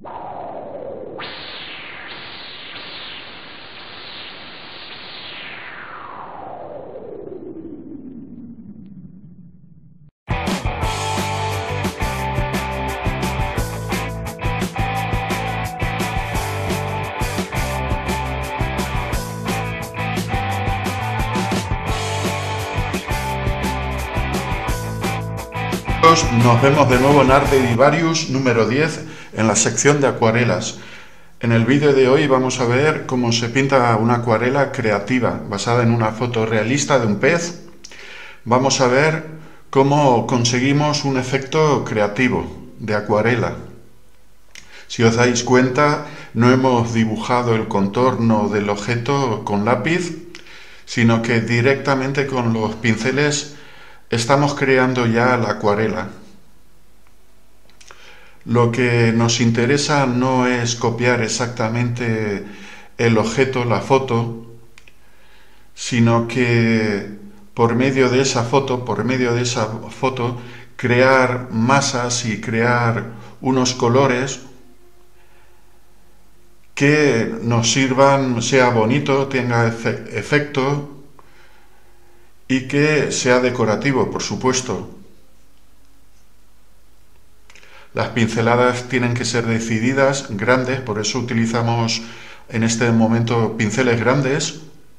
Nos vemos de nuevo en Arte Divarius número 10 en la sección de acuarelas. En el vídeo de hoy vamos a ver cómo se pinta una acuarela creativa basada en una foto realista de un pez. Vamos a ver cómo conseguimos un efecto creativo de acuarela. Si os dais cuenta, no hemos dibujado el contorno del objeto con lápiz, sino que directamente con los pinceles estamos creando ya la acuarela. Lo que nos interesa no es copiar exactamente el objeto, la foto, sino que por medio de esa foto, crear masas y crear unos colores que nos sirvan, sea bonito, tenga efecto, y que sea decorativo, por supuesto. Las pinceladas tienen que ser decididas, grandes, por eso utilizamos en este momento pinceles grandes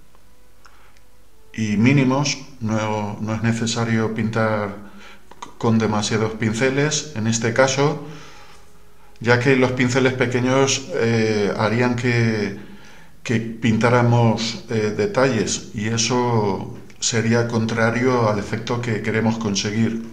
y mínimos. No es necesario pintar con demasiados pinceles, en este caso, ya que los pinceles pequeños harían que pintáramos detalles, y eso sería contrario al efecto que queremos conseguir.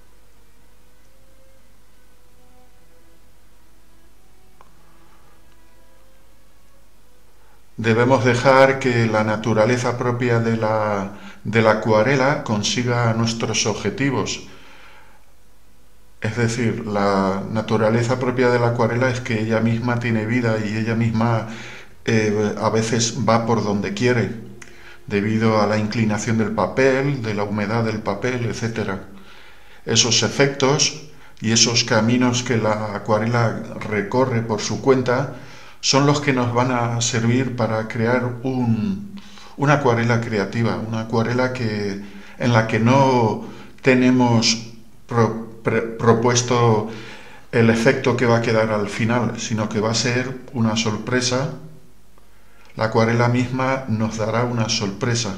Debemos dejar que la naturaleza propia de la acuarela consiga nuestros objetivos. Es decir, la naturaleza propia de la acuarela es que ella misma tiene vida y ella misma a veces va por donde quiere, debido a la inclinación del papel, de la humedad del papel, etc. Esos efectos y esos caminos que la acuarela recorre por su cuenta son los que nos van a servir para crear una acuarela creativa, una acuarela en la que no tenemos propuesto el efecto que va a quedar al final, sino que va a ser una sorpresa. La acuarela misma nos dará una sorpresa.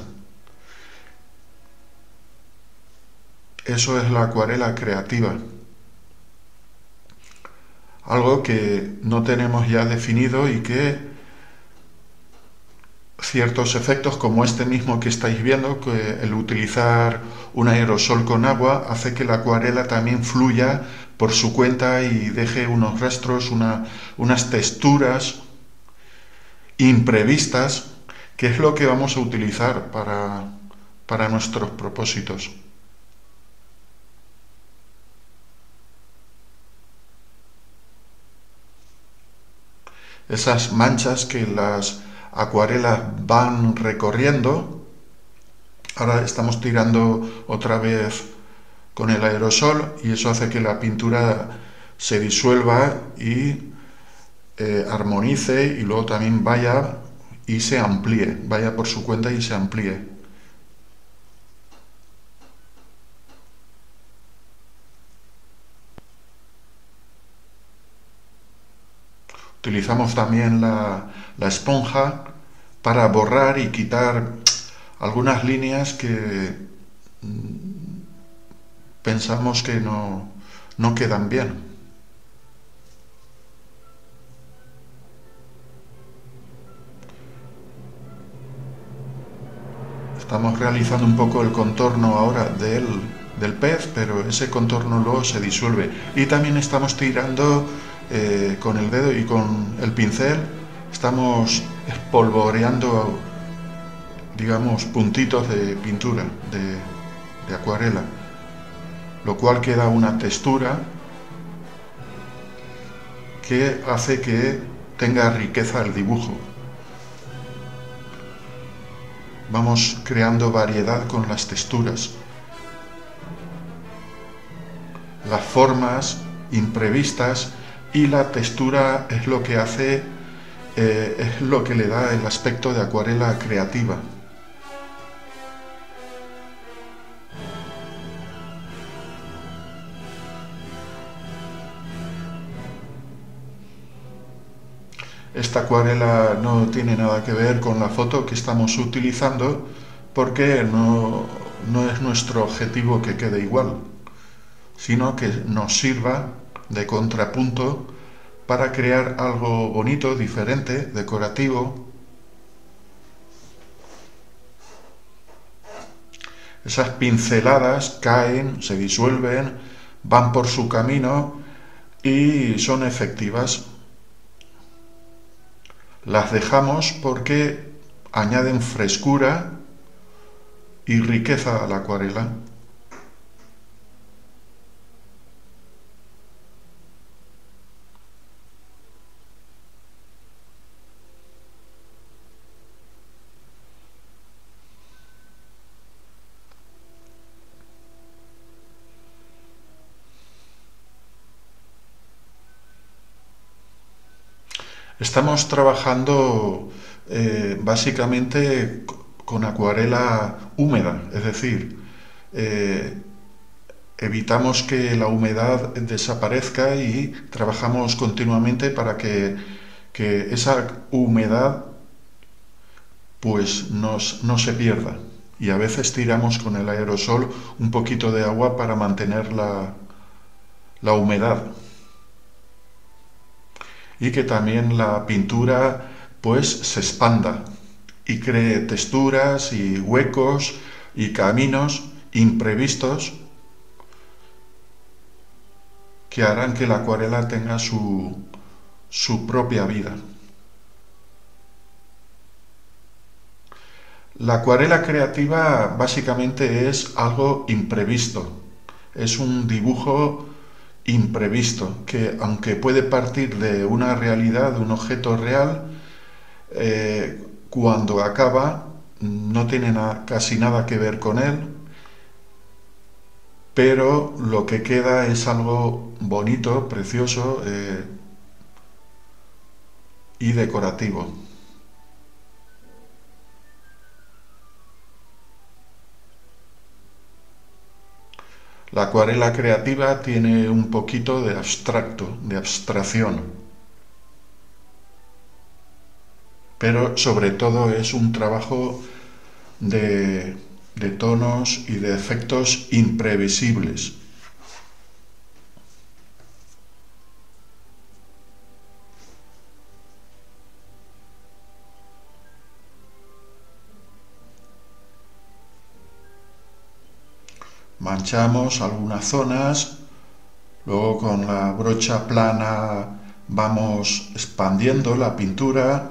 Eso es la acuarela creativa. Algo que no tenemos ya definido y que ciertos efectos, como este mismo que estáis viendo, que el utilizar un aerosol con agua hace que la acuarela también fluya por su cuenta y deje unos rastros, unas texturas imprevistas, que es lo que vamos a utilizar para nuestros propósitos. Esas manchas que las acuarelas van recorriendo, ahora estamos tirando otra vez con el aerosol y eso hace que la pintura se disuelva y armonice, y luego también vaya y se amplíe, vaya por su cuenta y se amplíe. Utilizamos también la esponja para borrar y quitar algunas líneas que pensamos que no quedan bien. Estamos realizando un poco el contorno ahora del pez, pero ese contorno luego se disuelve. Y también estamos tirando con el dedo y con el pincel, estamos espolvoreando, digamos, puntitos de pintura, de acuarela, lo cual queda una textura que hace que tenga riqueza el dibujo. Vamos creando variedad con las texturas, las formas imprevistas y la textura es lo que hace, es lo que le da el aspecto de acuarela creativa. Esta acuarela no tiene nada que ver con la foto que estamos utilizando porque no es nuestro objetivo que quede igual, sino que nos sirva de contrapunto para crear algo bonito, diferente, decorativo. Esas pinceladas caen, se disuelven, van por su camino y son efectivas. Las dejamos porque añaden frescura y riqueza a la acuarela. Estamos trabajando básicamente con acuarela húmeda, es decir, eh, evitamos que la humedad desaparezca y trabajamos continuamente para que esa humedad pues no se pierda. Y a veces tiramos con el aerosol un poquito de agua para mantener la humedad. Y que también la pintura pues se expanda y cree texturas y huecos y caminos imprevistos que harán que la acuarela tenga su propia vida. La acuarela creativa básicamente es algo imprevisto, es un dibujo imprevisto que aunque puede partir de una realidad, de un objeto real, cuando acaba no tiene casi nada que ver con él, pero lo que queda es algo bonito, precioso y decorativo. La acuarela creativa tiene un poquito de abstracto, de abstracción, pero sobre todo es un trabajo de tonos y de efectos imprevisibles. Manchamos algunas zonas, luego con la brocha plana vamos expandiendo la pintura,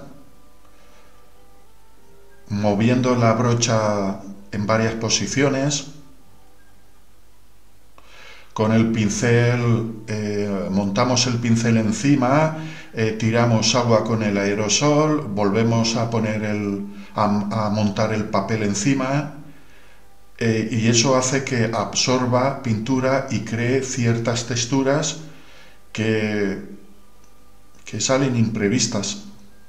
moviendo la brocha en varias posiciones. Con el pincel montamos el pincel encima, tiramos agua con el aerosol, volvemos a a montar el papel encima. Y eso hace que absorba pintura y cree ciertas texturas que salen imprevistas.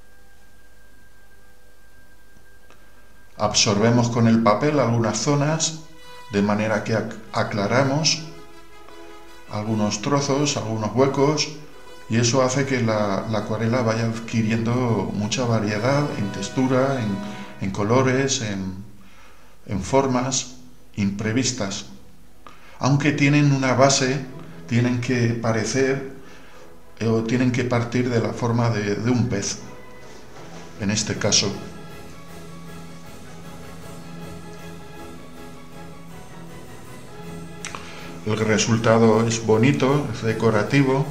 Absorbemos con el papel algunas zonas, de manera que aclaramos algunos trozos, algunos huecos, y eso hace que la acuarela vaya adquiriendo mucha variedad en textura, en colores, en formas imprevistas. Aunque tienen una base, tienen que parecer o tienen que partir de la forma de un pez, en este caso. El resultado es bonito, es decorativo.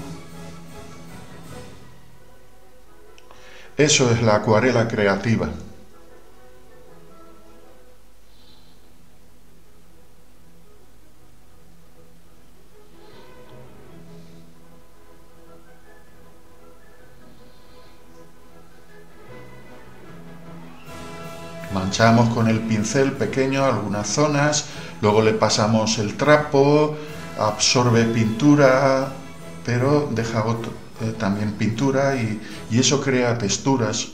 Eso es la acuarela creativa. Manchamos con el pincel pequeño algunas zonas, luego le pasamos el trapo, absorbe pintura pero deja también pintura y eso crea texturas.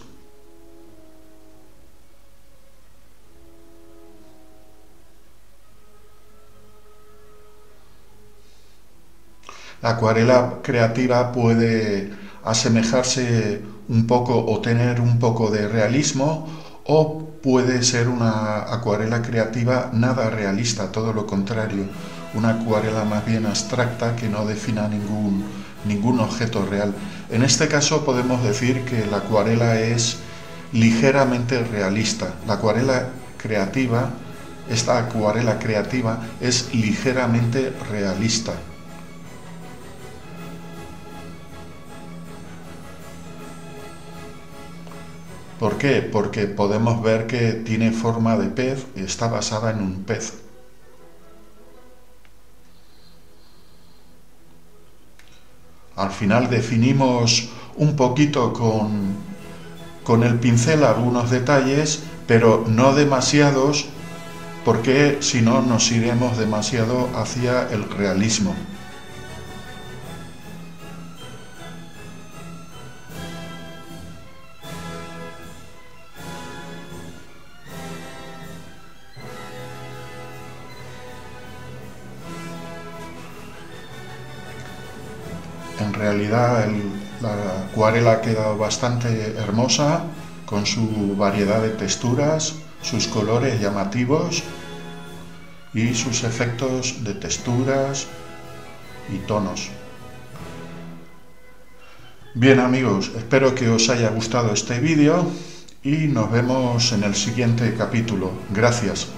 La acuarela creativa puede asemejarse un poco o tener un poco de realismo, o puede ser una acuarela creativa nada realista, todo lo contrario, una acuarela más bien abstracta que no defina ningún objeto real. En este caso podemos decir que la acuarela es ligeramente realista. La acuarela creativa, esta acuarela creativa es ligeramente realista. ¿Por qué? Porque podemos ver que tiene forma de pez y está basada en un pez. Al final definimos un poquito con el pincel algunos detalles, pero no demasiados, porque si no nos iremos demasiado hacia el realismo. En realidad la acuarela ha quedado bastante hermosa, con su variedad de texturas, sus colores llamativos y sus efectos de texturas y tonos. Bien amigos, espero que os haya gustado este vídeo y nos vemos en el siguiente capítulo. Gracias.